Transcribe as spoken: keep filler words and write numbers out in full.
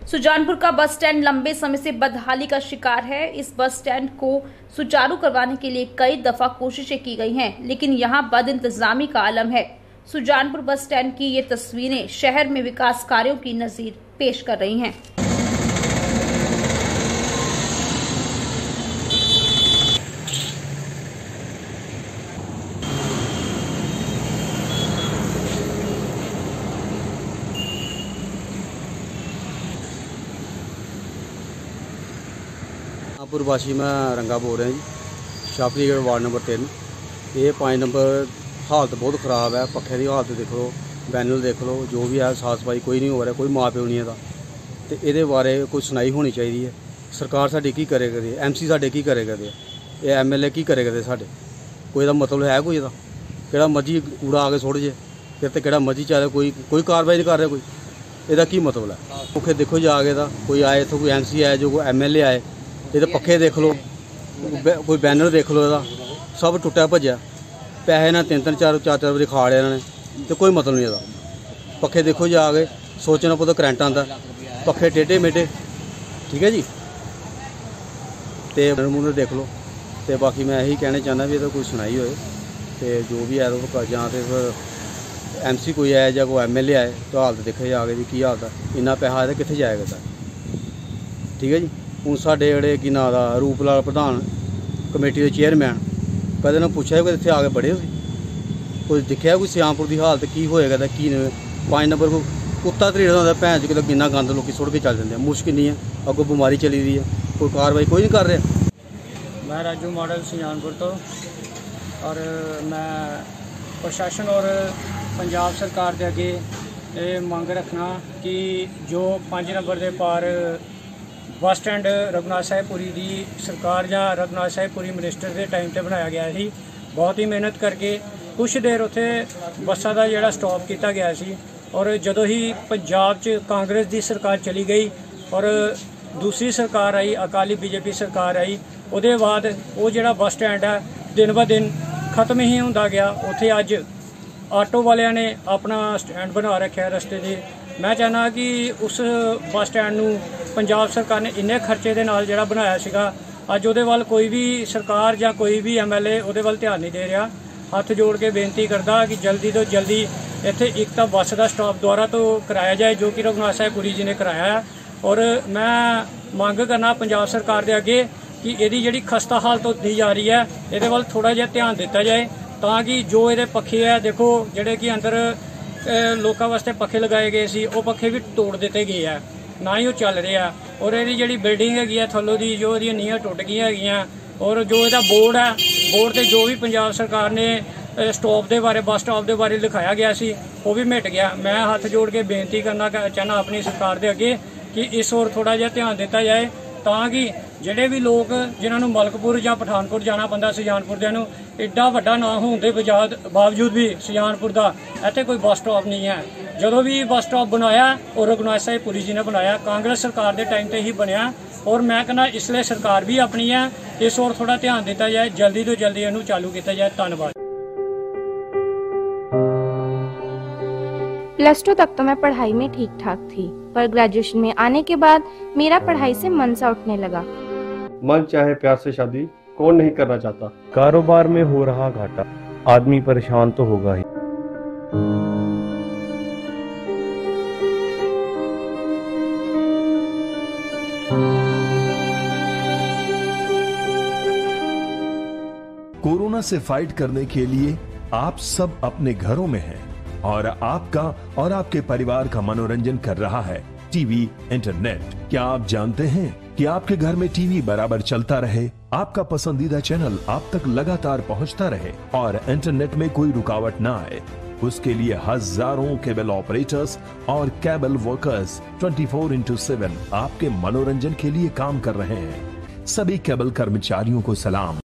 सुजानपुर का bus stand लंबे समय से बदहाली का शिकार है। इस बस स्टैंड को सुचारू करवाने के लिए कई दफा कोशिशें की गई हैं, लेकिन यहां बदइंतजामी का आलम है। सुजानपुर बस स्टैंड की ये तस्वीरें शहर में विकास कार्यों की नजीर पेश कर रही हैं। पुरवासी मैं रंगा बोल रहा जी, शाफरीगढ़ वार्ड नंबर तीन। ये पाँच नंबर हालत बहुत ख़राब है। पक्खे की हालत देख लो, बैनर देख लो, जो भी है साफ सफाई कोई नहीं हो रहा, कोई माँ प्यो नहीं है। तो ये बारे कोई सुनाई होनी चाहिए है। सरकार साडी की करे करदी, एम सी साडे की करे करदे, ये एम एल ए की करे करदे साडे। कोई दा मतलब है कोई दा केड़ा मर्जी कूड़ा आके सुट जे, फिर तो केड़ा मर्जी चाहे कोई कोई कार्रवाई नहीं कर रहा कोई। ਇਹਦਾ की मतलब है? पक्खे देखो जाके दा कोई आए इत्थों कोई एम सी आए जो कोई एम एल ए आए, ये पक्खे देख लो, कोई बैनर देख लो, ਇਹਦਾ सब टुटिया भज्या। पैसे ना तीन तीन चार चार चार बारी खा लिया इन्होंने, तो कोई मतलब नहीं ਇਹਦਾ। पक्खे देखो जाके सोचना पौधा करंट आंदा, पक्खे टेढ़े मेढ़े, ठीक है जी। तो मूहरे देख लो। तो बाकी मैं यही कहना चाहना भी कोई सुनाई होए, तो जो भी है जां तो फिर एम सी कोई आए या कोई एम एल ए आए, तो हालत देखे जाके भी की हालत है। इन्ना पैसा है कित्थे जाएगा सर, ठीक है जी। हूँ साढ़े जोड़े कि ना दा रूप लाल प्रधान कमेटी के चेयरमैन कदे ना पूछा कि इतने आके बड़े कोई दिखा कोई सुजानपुर की हालत की होएगा तो की पाँच नंबर को कुत्ता तरीड़ा होता भैन चो किन्ना गंद लोग सुट के चल जाते हैं। मुश्किल नहीं है, अगों बीमारी चली दी है, कोई कार्रवाई कोई नहीं कर रहा। मैं राजू मॉडल सुजानपुर तो, और मैं प्रशासन और पंजाब सरकार के अगे ये मंग रखना कि जो पाँच नंबर के पार बस स्टैंड रघुनाथ साहिबपुरी की सरकार या रघुनाथ साहिबपुरी मिनिस्टर के टाइम पर बनाया गया सी। बहुत ही मेहनत करके कुछ देर उत्थे बसा का जोड़ा स्टॉप किया गया सी, और जदों ही पंजाब च कांग्रेस की सरकार चली गई और दूसरी सरकार आई, अकाली बीजेपी सरकार आई, उसदे बाद वो जोड़ा बस स्टैंड है दिन ब दिन खत्म ही होंदा गया। उत्थे अज आटो वालियां ने अपना स्टैंड बना रखा है रस्ते से। मैं चाहना कि उस बस स्टैंड नूं पंजाब सरकार ने इन्ने खर्चे के नाल जिहड़ा बनाया सीगा, अज उहदे वल कोई भी सरकार या कोई भी एम एल ए उहदे वल ध्यान नहीं दे रहा। हथ जोड़ के बेनती करदा कि जल्दी तो जल्दी इत्थे एक तो बस का स्टॉप दोबारा तो कराया जाए, जो कि रघुनाथ साहिबपुरी जी ने कराया है। और मैं मांग करना पंजाब सरकार के अगे कि इहदी जिहड़ी खस्ता हालत होती जा रही है, इहदे वल थोड़ा जिहा ध्यान दिता जाए, ताकि जो इहदे पक्खे है देखो जिहड़े कि अंदर लोगों वास्ते पक्खे लगाए गए सी, वो पक्खे भी तोड़ दिते गए हैं, ना ही वो चल रहा। और ये जी बिल्डिंग है थल्लों की जो ये नींह टुट गई है, और जो इसका बोर्ड है, बोर्ड से जो भी पंजाब सरकार ने स्टॉप के बारे बस स्टॉप के बारे लिखाया गया सी, वो भी मिट गया। मैं हाथ जोड़ के बेनती करना चाहना अपनी सरकार के अगे कि इस ओर थोड़ा जिहा ध्यान दिता जाए, ताकि ਜਿਹੜੇ भी लोग जिन्होंने मलकपुर या पठानकोट जाना पैंदा सुजानपुर दे नूं एडा वड्डा ना होने के बावजूद भी सुजानपुर का इत्थे कोई बस स्टॉप नहीं है। जदों भी बस स्टॉप बनाया और रघुनाथ साहिबपुरी जी ने बनाया, कांग्रेस सरकार के टाइम पर ही बनया। और मैं कहना इसलिए सरकार भी अपनी है, इस ओर थोड़ा ध्यान दिता जाए, जल्दी तो जल्दी इनू चालू किया जाए। धन्यवाद। प्लस टू तक तो मैं पढ़ाई में ठीक ठाक थी, पर ग्रेजुएशन में आने के बाद मेरा पढ़ाई से मन सा उठने लगा। मन चाहे प्यार से शादी कौन नहीं करना चाहता। कारोबार में हो रहा घाटा, आदमी परेशान तो होगा ही। कोरोना से फाइट करने के लिए आप सब अपने घरों में हैं, और आपका और आपके परिवार का मनोरंजन कर रहा है टीवी इंटरनेट। क्या आप जानते हैं कि आपके घर में टीवी बराबर चलता रहे, आपका पसंदीदा चैनल आप तक लगातार पहुंचता रहे और इंटरनेट में कोई रुकावट ना आए? उसके लिए हजारों केबल ऑपरेटर्स और केबल वर्कर्स चौबीस इंटू सात आपके मनोरंजन के लिए काम कर रहे हैं। सभी केबल कर्मचारियों को सलाम।